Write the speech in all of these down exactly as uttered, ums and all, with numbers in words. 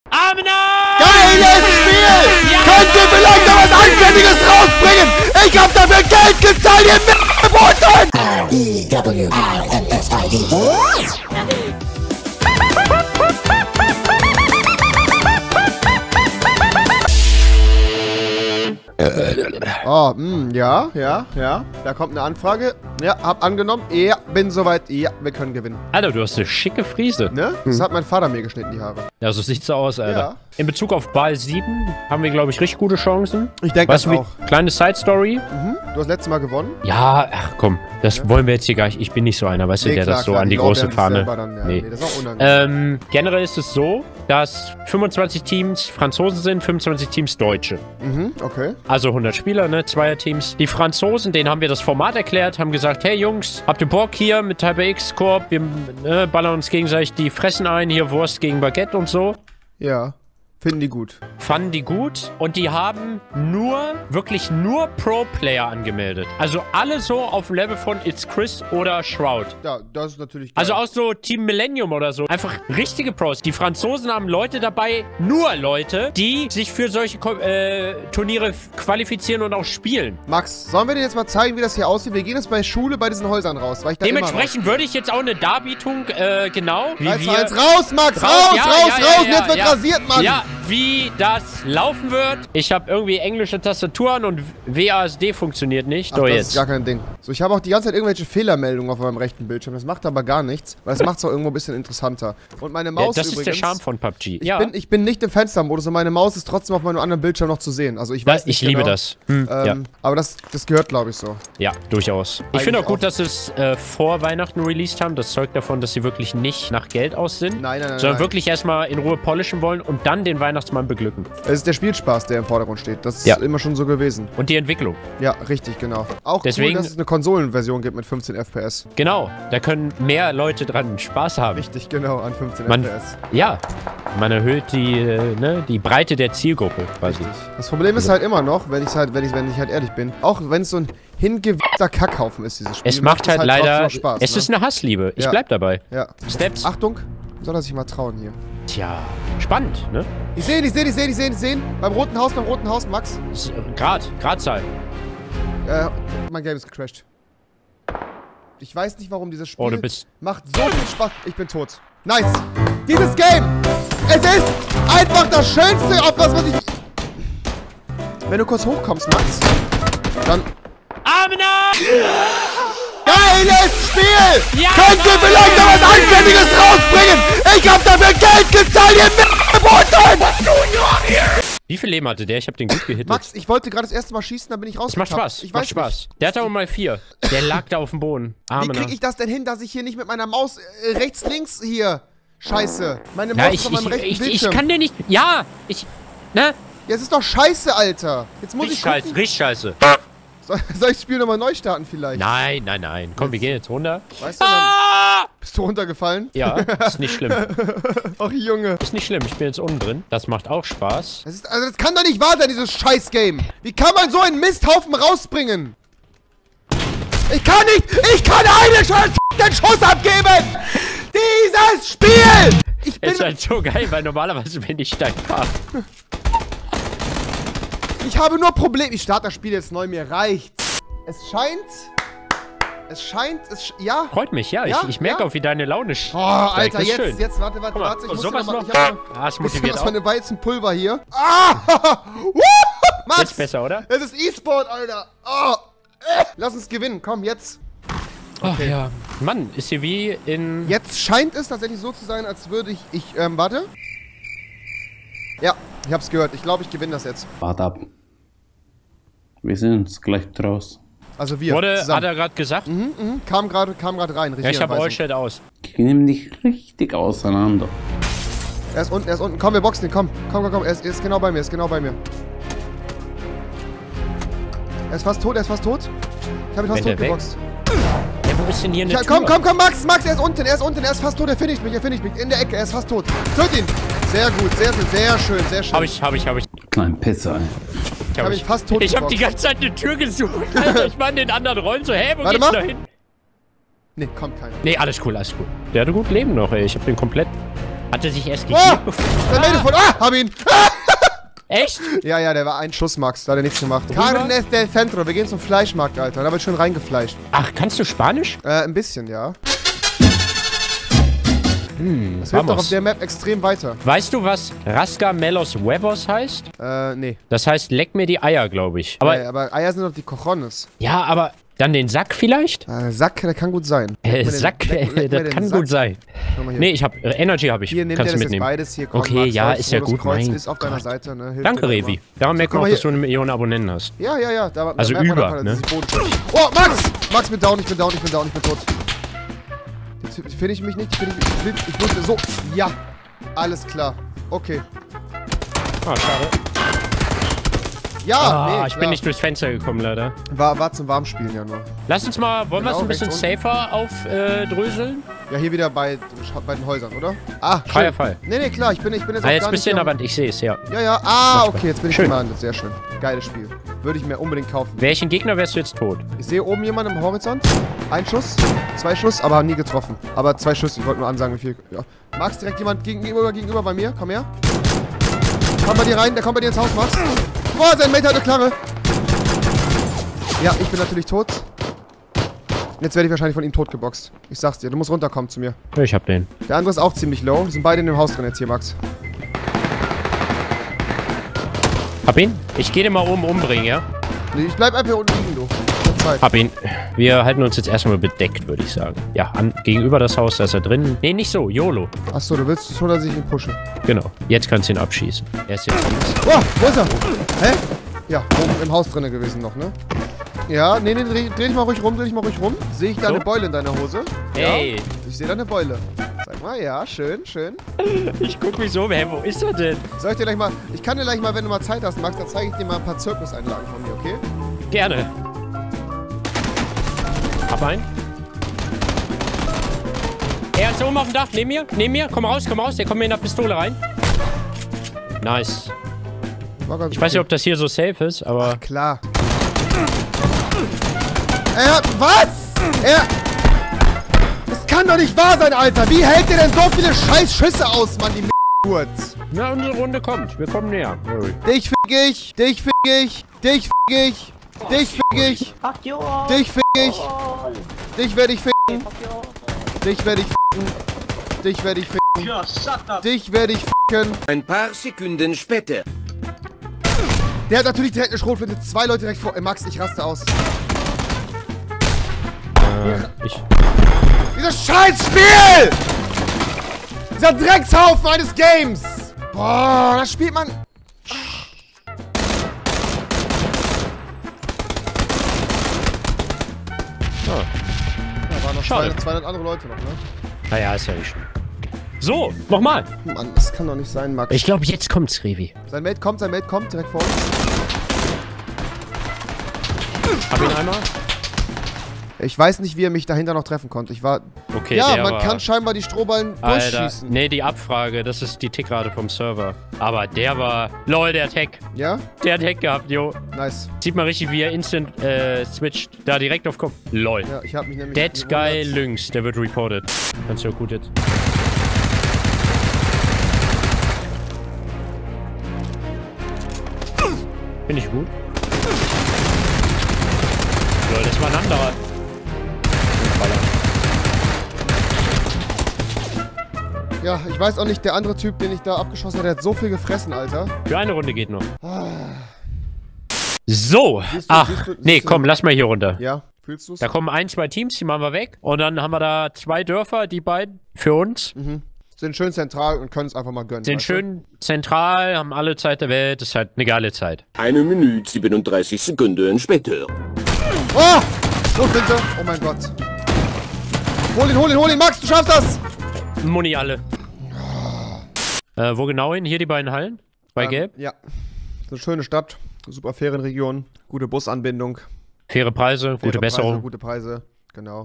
Amina! Geiles Spiel! Ja! Könnt ihr vielleicht noch was Anständiges rausbringen? Ich hab dafür Geld gezahlt, ihr M***boten! R E W R M S I D. Oh, mh, ja, ja, ja. Da kommt eine Anfrage. Ja, hab angenommen. Ja, bin soweit. Ja, wir können gewinnen. Alter, du hast eine schicke Frise. Ne? Das hat mein Vater mir geschnitten, die Haare. Ja, so sieht's so aus, Alter. Ja. In Bezug auf Ball sieben haben wir, glaube ich, richtig gute Chancen. Ich denke Weißt das du, auch. wie, kleine Side-Story. Mhm. Du hast letztes Mal gewonnen. Ja, ach komm, das Ja. wollen wir jetzt hier gar nicht. Ich bin nicht so einer, weißt du, Nee, der klar, das so klar, an die glauben große sich Fahne. selber Dann, ja. Nee. Nee, das ist auch unangenehm. Ähm, generell ist es so, dass fünfundzwanzig Teams Franzosen sind, fünfundzwanzig Teams Deutsche. Mhm, okay. Also hundert Spieler, ne, Zweierteams. Die Franzosen, denen haben wir das Format erklärt, haben gesagt, hey Jungs, habt ihr Bock hier mit Hyper X-Corp? Wir ne, ballern uns gegenseitig die Fressen ein, hier Wurst gegen Baguette und so. Ja. Finden die gut. Fanden die gut und die haben nur, wirklich nur Pro-Player angemeldet. Also alle so auf dem Level von It's Chris oder Shroud. Ja, das ist natürlich geil. Also auch so Team Millennium oder so. Einfach richtige Pros. Die Franzosen haben Leute dabei, nur Leute, die sich für solche äh, Turniere qualifizieren und auch spielen. Max, sollen wir dir jetzt mal zeigen, wie das hier aussieht? Wir gehen jetzt bei Schule bei diesen Häusern raus, weil ich da Dementsprechend würde ich jetzt auch eine Darbietung, äh, genau. Wie Wie wir, eins raus, Max! Raus, Raus, ja, raus, ja, raus! ja, Und jetzt wird ja, rasiert, Mann! Ja, wie das laufen wird. Ich habe irgendwie englische Tastaturen und W A S D funktioniert nicht. Ach, Doch das jetzt. ist gar kein Ding. So, ich habe auch die ganze Zeit irgendwelche Fehlermeldungen auf meinem rechten Bildschirm. Das macht aber gar nichts, weil es macht es auch irgendwo ein bisschen interessanter. Und meine Ja, Maus das ist übrigens, der Charme von P U B G. Ich, Ja, bin, ich bin nicht im Fenstermodus und meine Maus ist trotzdem auf meinem anderen Bildschirm noch zu sehen. Also ich weiß ich nicht liebe genau. das. Hm, Ähm, ja. Aber das, das gehört, glaube ich, so. Ja, durchaus. Ich Eigentlich finde auch gut, auch. dass sie es äh, vor Weihnachten released haben. Das zeugt davon, dass sie wirklich nicht nach Geld aus sind. Nein, nein, nein. Sondern nein. wirklich erstmal in Ruhe polischen wollen und dann den Weihnachtsmann beglücken. Es ist der Spielspaß, der im Vordergrund steht. Das ist Ja. immer schon so gewesen. Und die Entwicklung. Ja, richtig, genau. Auch Deswegen- cool, dass es eine Konsolenversion gibt mit fünfzehn F P S. Genau, da können mehr Leute dran Spaß haben. Richtig, genau, an fünfzehn Man- F P S. Ja, man erhöht die, äh, ne, die Breite der Zielgruppe quasi. Das Problem ist halt immer noch, wenn ich halt, wenn ich, wenn ich halt ehrlich bin, auch wenn es so ein hingewickter Kackhaufen ist, dieses Spiel. Es macht halt leider, trotzdem noch Spaß, es ne? ist eine Hassliebe. Ich Ja. bleib dabei. Ja. Steps. Achtung, soll er sich mal trauen hier. Tja, spannend, ne? Ich sehe ihn, ich sehe ihn, ich sehe ihn, ich sehe ihn, ich sehe ihn. Beim roten Haus, beim roten Haus, Max. S- Grad, Gradzahl. Äh, mein Game ist gecrashed. Ich weiß nicht, warum dieses Spiel Oh, du bist- macht so viel Spaß. Ich bin tot. Nice. Dieses Game. Es ist einfach das Schönste, auf was man sich... Wenn du kurz hochkommst, Max, dann... Amina! Geiles Spiel! Ja, Könnt ihr Mann! vielleicht noch was Anständiges rausbringen? Ich hab dafür Geld gezahlt, ihr M***boten! Wie viel Leben hatte der? Ich hab den gut gehittet. Max, ich wollte gerade das erste Mal schießen, dann bin ich Das macht rausgekommen. Spaß. Ich macht weiß Spaß. nicht. Der hatte aber mal vier. Der lag da auf dem Boden. Wie Amina. krieg ich das denn hin, dass ich hier nicht mit meiner Maus äh, rechts, links hier... Scheiße. Meine Maus Ja, ist ich, auf meinem ich, rechten ich, Bildschirm. ich kann dir nicht... Ja, ich... Ne? Ja, es ist doch scheiße, Alter. Jetzt muss Richtig ich scheiße, gucken. richtig scheiße. Soll, soll ich das Spiel nochmal neu starten vielleicht? Nein, nein, nein. Komm, wir gehen jetzt runter. Weißt du, dann Ah! bist du runtergefallen? Ja, ist nicht schlimm. Ach, Junge. Ist nicht schlimm. Ich bin jetzt unten drin. Das macht auch Spaß. Das, ist, also das kann doch nicht wahr sein, dieses Scheiß-Game. Wie kann man so einen Misthaufen rausbringen? Ich kann nicht, ich kann einen den Schuss abgeben! Dieses Spiel! Ich bin, Ist halt so geil, weil normalerweise bin ich dein Fahrer. ich habe nur Probleme. Ich starte das Spiel jetzt neu, mir reicht's. Es scheint, es scheint, es, sch ja. Freut mich, ja. Ja, ich, ich merke ja. auch, wie deine Laune Oh, Alter, Das ist jetzt, schön. jetzt, warte, warte, Guck mal, warte. Ich und muss sowas noch mal, noch. ich hab Ah, es noch motiviert was auch. von dem Weizenpulver hier. Ah! Woo! Max! Jetzt besser, oder? Es ist E-Sport, Alter. Oh. Äh. Lass uns gewinnen, komm, jetzt. Ach ja. Mann, ist hier wie in... Jetzt scheint es tatsächlich so zu sein, als würde ich, ich, ähm, warte. Ja, ich hab's gehört. Ich glaube, ich gewinne das jetzt. Wart ab. Wir sind uns gleich draus. Also wir, Wurde, hat zusammen. er gerade gesagt? Mhm, mhm, kam gerade kam gerade rein. Ja, ich habe Regieanweisung. Allshed aus. Ich nehme dich richtig auseinander. Er ist unten, er ist unten. Komm, wir boxen ihn, komm. Komm, komm, komm. Er ist, er ist genau bei mir, er ist genau bei mir. Er ist fast tot, er ist fast tot. Ich habe ihn fast Rennt tot er weg? geboxt. Ja, wo ist denn hier eine Ja, Tür? komm, komm, komm, Max, Max, er ist unten, er ist unten, er ist fast tot, er finisht mich, er finisht mich. In der Ecke, er ist fast tot. Töt ihn. Sehr gut, sehr, sehr, sehr schön, sehr schön. Hab ich, hab ich, hab ich. Klein Pisser, ey. Hab Hab ich fast tot Ich hab die geboxt. ganze Zeit eine Tür gesucht. Alter, ich war in den anderen Rollen so, hä, wo Warte geht's mal. da hin? Nee, kommt keiner. Nee, alles cool, alles cool. Der hatte gut Leben noch, ey. Ich hab den komplett Hat er sich erst Oh! gekillt, bevor... Der Mate von... Ah! Hab ihn! Ah! Echt? Ja, ja, der war ein Schuss, Max. Da hat er nichts gemacht. Carnes del Centro. Wir gehen zum Fleischmarkt, Alter. Da wird schön reingefleischt. Ach, kannst du Spanisch? Äh, ein bisschen, ja. Hm, Das hilft doch vamos. auf der Map extrem weiter. Weißt du, was Rascamelos Huevos heißt? Äh, nee. Das heißt, leck mir die Eier, glaube ich. Aber, Aber, aber Eier sind doch die Cojones. ja, aber dann den Sack vielleicht? Äh, Sack, der kann gut sein. Äh, Leck mir den- Sack, leck- leck mir das den kann Sack. gut sein. Schau mal hier. Nee, ich hab, äh, Energy habe ich. Hier, nimm dir Kannst das du jetzt mitnehmen. beides hier. Komm, Okay, Max, ja, Holz, ist ja rotes gut, Kreuz mein ist auf deiner Gott. Seite, ne? Hilft Danke, dir Revi. immer. Daran merkt man Guck auch, mal dass du eine Million Abonnenten hast. Ja, ja, ja. Da, Also da merkt man über, einfach, ne? dass die Boden- Oh, Max! Max, ich bin down, ich bin down, ich bin down, ich bin tot. Jetzt finde ich mich nicht, finde ich, ich, will- ich muss so. Ja, alles klar. Okay. Ah, schade. Ja, Ah, nee, ich klar. bin nicht durchs Fenster gekommen, leider. War, war zum Warmspielen ja nur. Lass uns mal, wollen wir es Genau, ein bisschen rechts safer aufdröseln? Ja, hier wieder bei, bei den Häusern, oder? Ah, schön. Freier Fall. Nee, nee, klar, ich bin, ich bin jetzt Ah, auch jetzt gar bist du nicht in der hier- Wand, ich sehe es, ja. Ja, ja. Ah, okay, jetzt bin ich Schön. gelandet. Sehr schön. Geiles Spiel. Würde ich mir unbedingt kaufen. Welchen Gegner wärst du jetzt tot? Ich sehe oben jemanden im Horizont. Ein Schuss, zwei Schuss, aber nie getroffen. Aber zwei Schüsse, ich wollte nur ansagen, wie viel. Ja. Max, direkt jemand gegenüber, gegenüber bei mir. Komm her. Komm bei dir rein, der kommt bei dir ins Haus, Max. Boah, sein Mate hat eine Knarre. Ja, ich bin natürlich tot. Jetzt werde ich wahrscheinlich von ihm totgeboxt. Ich sag's dir, du musst runterkommen zu mir. Ich hab den. Der andere ist auch ziemlich low. Die sind beide in dem Haus drin jetzt hier, Max. Hab ihn? Ich gehe den mal oben umbringen, ja? Nee, ich bleib einfach hier unten liegen, du. Ich hab Zeit. Hab ihn. Wir halten uns jetzt erstmal bedeckt, würde ich sagen. Ja, an, gegenüber das Haus, da ist er drin. Nee, nicht so. YOLO. Achso, du willst schon, dass ich ihn pushe. Genau. Jetzt kannst du ihn abschießen. Er ist jetzt... Oh, wo ist er? Hä? Ja, oben im Haus drinne gewesen noch, ne? Ja, nee, nee, dreh, dreh dich mal ruhig rum, dreh dich mal ruhig rum. Sehe ich da So? eine Beule in deiner Hose? Hey. Ja, ich sehe da eine Beule. Sag mal, ja, schön, schön. Ich guck mich so, hä, wo ist er denn? Soll ich dir gleich mal, ich kann dir gleich mal, wenn du mal Zeit hast, Max, dann zeige ich dir mal ein paar Zirkuseinlagen von mir, okay? Gerne. Hab einen. Er ist oben auf dem Dach. Neben mir. Neben mir. Komm raus, komm raus. Der kommt mir in der Pistole rein. Nice. War ganz Ich weiß nicht, okay. ob das hier so safe ist, aber... Klar. Er, was? Er... Das kann doch nicht wahr sein, Alter. Wie hält der denn so viele scheiß Schüsse aus, Mann, die kurz? Na, unsere Runde kommt. Wir kommen näher. Dich fick ich, dich fick ich, dich fick ich, dich fick ich, dich fick ich, dich werde ich ficken, dich werde ich ficken, dich werde ich ficken, dich werde ich ficken. Ein paar Sekunden später. Der hat natürlich direkt eine Schrotflinte, zwei Leute direkt vor. Ey, Max, ich raste aus. Äh, ich... Dieses scheiß Spiel! Dieser Dreckshaufen eines Games! Boah, das spielt man... Oh. Da waren noch Schade. zweihundert, zweihundert andere Leute noch, ne? Naja, ist ja nicht schlimm. So, nochmal. Mann, das kann doch nicht sein, Max. Ich glaube, jetzt kommt's, Revi. Sein Mate kommt, sein Mate kommt, direkt vor uns. Hab ihn einmal. Ich weiß nicht, wie er mich dahinter noch treffen konnte. Ich war... Okay, ja, der man war... kann scheinbar die Strohballen Alter, durchschießen. nee, die Abfrage, das ist die Tickrate vom Server. Aber der war... Lol, der hat Hack. Ja? Der hat Hack gehabt, jo. Nice. Sieht man richtig, wie er instant äh, switcht. Da direkt auf Kopf. Lol. Ja, ich hab mich nämlich... Dead Guy gewundert. Lynx, der wird reported. Kannst du ja gut jetzt. Bin ich gut? Lol, das war ein anderer. Ja, ich weiß auch nicht, der andere Typ, den ich da abgeschossen habe, der hat so viel gefressen, Alter. Für eine Runde geht noch. So. Siehst du- Ach, siehst du- siehst nee, du- komm, lass mal hier runter. Ja, fühlst du's? Da kommen ein, zwei Teams, die machen wir weg. Und dann haben wir da zwei Dörfer, die beiden, für uns. Mhm. Sind schön zentral und können es einfach mal gönnen. Sind weißt du? schön zentral, haben alle Zeit der Welt. Das ist halt eine geile Zeit. Eine Minute siebenunddreißig Sekunden später. Oh! So, bitte. Oh mein Gott. Hol ihn, hol ihn, hol ihn, Max, du schaffst das! Muni alle. Äh, wo genau hin? Hier die beiden Hallen? Bei Ähm, Gelb? Ja. Eine schöne Stadt, super Ferienregion, gute Busanbindung. Faire Preise, gute faire Besserung. Preise, gute Preise, genau.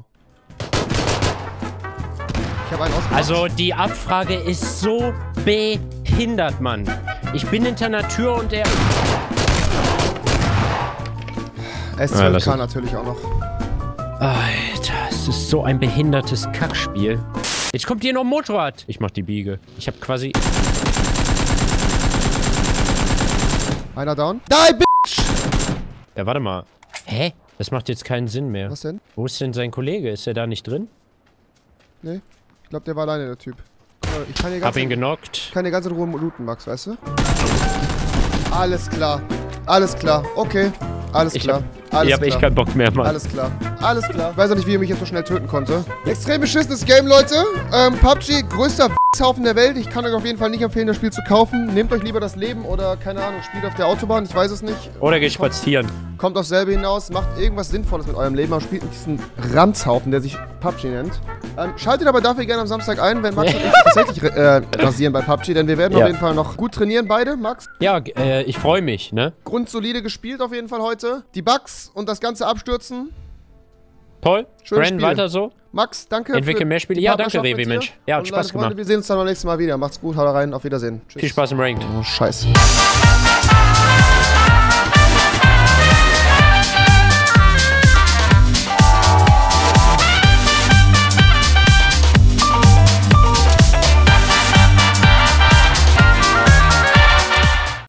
Ich habe einen ausgemacht. Also, die Abfrage ist so behindert, Mann. Ich bin hinter einer Tür und der... S Ah, zwölf lass K uns. natürlich auch noch. Alter, es ist so ein behindertes Kackspiel. Jetzt kommt hier noch ein Motorrad. Ich mach die Biege. Ich hab quasi... Einer down. Die, Bitch! Ja, warte mal. Hä? Das macht jetzt keinen Sinn mehr. Was denn? Wo ist denn sein Kollege? Ist er da nicht drin? Nee. Ich glaube, der war alleine, der Typ. Guck mal, ich kann hier ganz Hab ihn genockt. Ich kann hier ganz in Ruhe looten, Max, weißt du? Alles klar. Alles klar. Okay. Alles Ich klar. hab, Alles ich hab klar. echt keinen Bock mehr, Mann. Alles klar. Alles klar. Ich weiß auch nicht, wie ihr mich jetzt so schnell töten konnte. Extrem beschissenes Game, Leute. Ähm, P U B G, größter Haufen der Welt. Ich kann euch auf jeden Fall nicht empfehlen, das Spiel zu kaufen. Nehmt euch lieber das Leben oder, keine Ahnung, spielt auf der Autobahn. Ich weiß es nicht. Oder geht spazieren. Kommt aufs selbe hinaus. Macht irgendwas Sinnvolles mit eurem Leben. Aber spielt mit diesem Ranzhaufen, der sich P U B G nennt. Ähm, schaltet aber dafür gerne am Samstag ein, wenn Max und ich tatsächlich äh, rasieren bei P U B G. Denn wir werden Ja. auf jeden Fall noch gut trainieren, beide. Max? Ja, äh, ich freue mich, ne? Grundsolide gespielt auf jeden Fall heute. Die Bugs und das ganze abstürzen. Toll. Schönes Brandon, Spiel. weiter so. Max, danke. Entwickel für mehr Spiele. die Ja, danke, Partnerschaft Revi, mit dir. Mensch. Ja, hat Und Spaß meine Freunde, gemacht. Wir sehen uns dann beim nächsten Mal wieder. Macht's gut, haut rein, auf Wiedersehen. Tschüss. Viel Spaß im Ranked. Oh, scheiße.